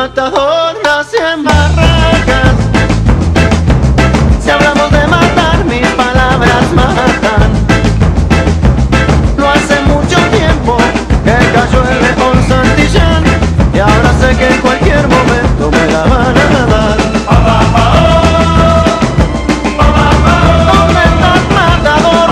matador nace en Barracas. Si hablamos de matar, mis palabras matan. No hace mucho tiempo que cayó el león Santillán, y ahora sé que en cualquier momento me la van a dar. ¿Dónde estás, matador?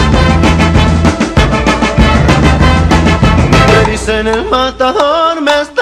Me dicen el matador, me